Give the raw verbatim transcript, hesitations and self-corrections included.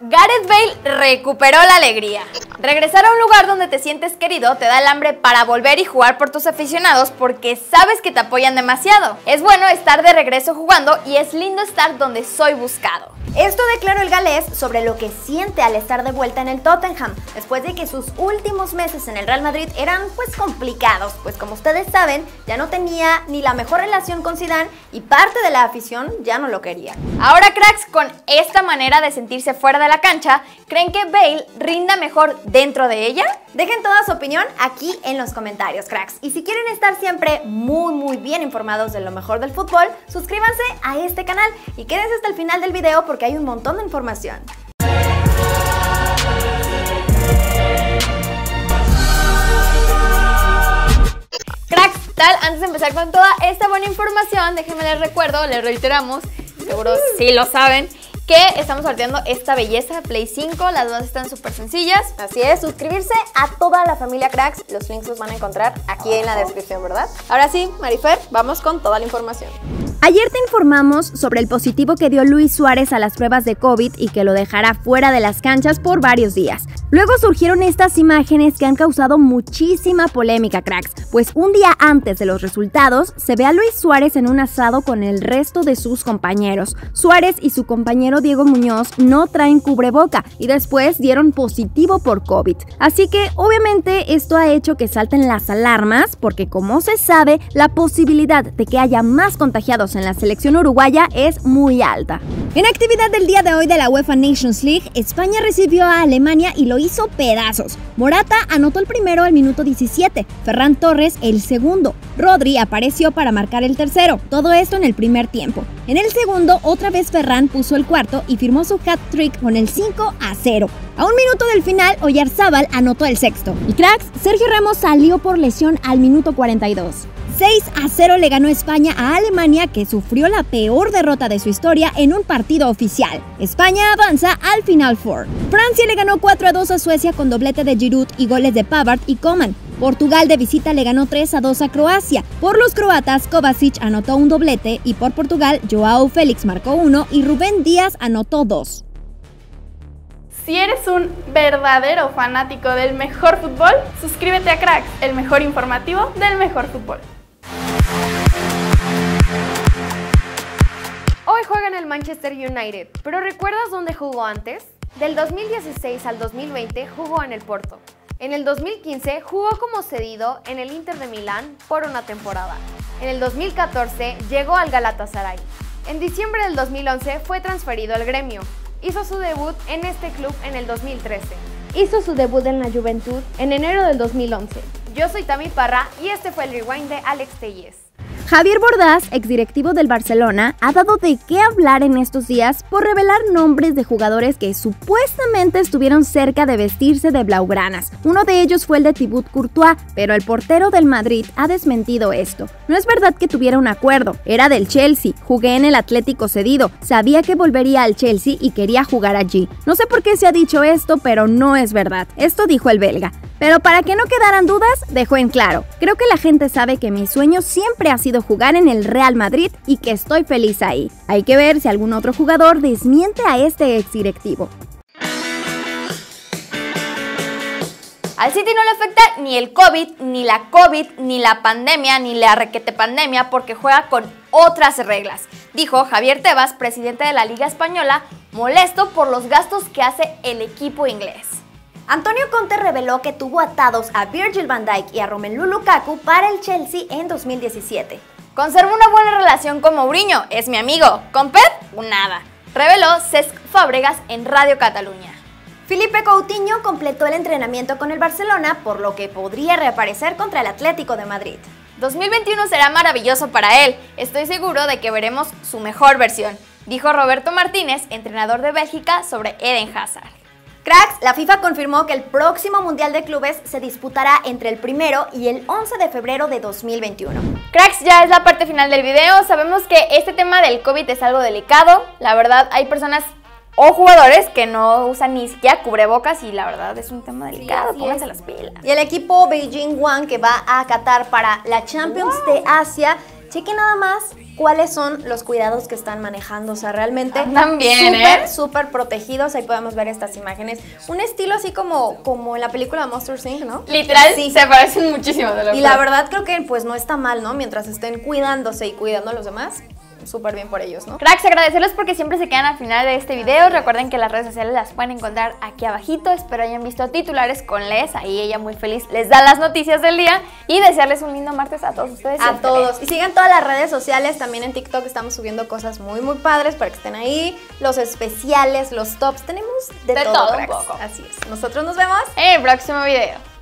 Gareth Bale recuperó la alegría. Regresar a un lugar donde te sientes querido te da el hambre para volver y jugar por tus aficionados porque sabes que te apoyan demasiado. Es bueno estar de regreso jugando y es lindo estar donde soy buscado. Esto declaró el galés sobre lo que siente al estar de vuelta en el Tottenham, después de que sus últimos meses en el Real Madrid eran pues complicados, pues como ustedes saben, ya no tenía ni la mejor relación con Zidane y parte de la afición ya no lo quería. Ahora, cracks, con esta manera de sentirse fuera de la cancha, ¿creen que Bale rinda mejor dentro de ella? Dejen toda su opinión aquí en los comentarios, cracks. Y si quieren estar siempre muy muy bien informados de lo mejor del fútbol, suscríbanse a este canal y quédense hasta el final del video porque hay un montón de información. Cracks, tal, antes de empezar con toda esta buena información, déjenme les recuerdo, les reiteramos, seguro sí lo saben, que estamos sorteando esta belleza de Play cinco, las dos están súper sencillas. Así es, suscribirse a toda la familia cracks, los links los van a encontrar aquí en la descripción, ¿verdad? Ahora sí, Marifer, vamos con toda la información. Ayer te informamos sobre el positivo que dio Luis Suárez a las pruebas de COVID y que lo dejará fuera de las canchas por varios días. Luego surgieron estas imágenes que han causado muchísima polémica, cracks, pues un día antes de los resultados se ve a Luis Suárez en un asado con el resto de sus compañeros. Suárez y su compañero Diego Muñoz no traen cubreboca y después dieron positivo por COVID. Así que obviamente esto ha hecho que salten las alarmas porque, como se sabe, la posibilidad de que haya más contagiados en la selección uruguaya es muy alta. En actividad del día de hoy de la UEFA Nations League, España recibió a Alemania y lo hizo pedazos. Morata anotó el primero al minuto diecisiete, Ferran Torres el segundo, Rodri apareció para marcar el tercero, todo esto en el primer tiempo. En el segundo, otra vez Ferran puso el cuarto y firmó su hat-trick con el cinco a cero. A un minuto del final, Oyarzábal anotó el sexto. Y cracks, Sergio Ramos salió por lesión al minuto cuarenta y dos. seis a cero le ganó España a Alemania, que sufrió la peor derrota de su historia en un partido oficial. España avanza al Final Four. Francia le ganó cuatro a dos a Suecia con doblete de Giroud y goles de Pavard y Coman. Portugal de visita le ganó tres a dos a Croacia. Por los croatas, Kovacic anotó un doblete y por Portugal, Joao Félix marcó uno y Rubén Díaz anotó dos. Si eres un verdadero fanático del mejor fútbol, suscríbete a Cracks, el mejor informativo del mejor fútbol. Hoy juega en el Manchester United, pero ¿recuerdas dónde jugó antes? Del dos mil dieciséis al dos mil veinte jugó en el Porto. En el dos mil quince jugó como cedido en el Inter de Milán por una temporada. En el dos mil catorce llegó al Galatasaray. En diciembre del dos mil once fue transferido al Gremio. Hizo su debut en este club en el dos mil trece. Hizo su debut en la Juventud en enero del dos mil once. Yo soy Tami Parra y este fue el Rewind de Alex Telles. Javier Bordás, exdirectivo del Barcelona, ha dado de qué hablar en estos días por revelar nombres de jugadores que supuestamente estuvieron cerca de vestirse de blaugranas. Uno de ellos fue el de Thibaut Courtois, pero el portero del Madrid ha desmentido esto. No es verdad que tuviera un acuerdo, era del Chelsea, jugué en el Atlético cedido, sabía que volvería al Chelsea y quería jugar allí. No sé por qué se ha dicho esto, pero no es verdad. Esto dijo el belga. Pero para que no quedaran dudas, dejó en claro, creo que la gente sabe que mi sueño siempre ha sido jugar en el Real Madrid y que estoy feliz ahí. Hay que ver si algún otro jugador desmiente a este exdirectivo. Al City no le afecta ni el COVID, ni la COVID, ni la pandemia, ni la requete pandemia porque juega con otras reglas, dijo Javier Tebas, presidente de la Liga Española, molesto por los gastos que hace el equipo inglés. Antonio Conte reveló que tuvo atados a Virgil van Dijk y a Romelu Lukaku para el Chelsea en dos mil diecisiete. Conservo una buena relación con Mourinho, es mi amigo. Con Pep, nada, reveló Cesc Fábregas en Radio Cataluña. Filipe Coutinho completó el entrenamiento con el Barcelona, por lo que podría reaparecer contra el Atlético de Madrid. dos mil veintiuno será maravilloso para él, estoy seguro de que veremos su mejor versión, dijo Roberto Martínez, entrenador de Bélgica, sobre Eden Hazard. Cracks, la FIFA confirmó que el próximo Mundial de Clubes se disputará entre el primero y el once de febrero de dos mil veintiuno. Cracks, ya es la parte final del video. Sabemos que este tema del COVID es algo delicado. La verdad, hay personas o jugadores que no usan ni siquiera cubrebocas y la verdad es un tema delicado, sí, pónganse las pilas. Y el equipo Beijing One, que va a Qatar para la Champions wow. de Asia, chequen nada más cuáles son los cuidados que están manejando, o sea, realmente Andan bien, súper, ¿eh? súper protegidos. Ahí podemos ver estas imágenes. Un estilo así como, como en la película Monsters incorporated, ¿no? Literal, Sí. se parecen muchísimo de lo Y la verdad creo que pues no está mal, ¿no? Mientras estén cuidándose y cuidando a los demás, súper bien por ellos, ¿no? Cracks, agradecerles porque siempre se quedan al final de este video. Recuerden que las redes sociales las pueden encontrar aquí abajito. Espero hayan visto titulares con Les. Ahí ella muy feliz les da las noticias del día. Y desearles un lindo martes a todos ustedes. A todos. Y sigan todas las redes sociales. También en TikTok estamos subiendo cosas muy, muy padres para que estén ahí. Los especiales, los tops. Tenemos de, De todo, todo un cracks. poco. Así es. Nosotros nos vemos En el próximo video.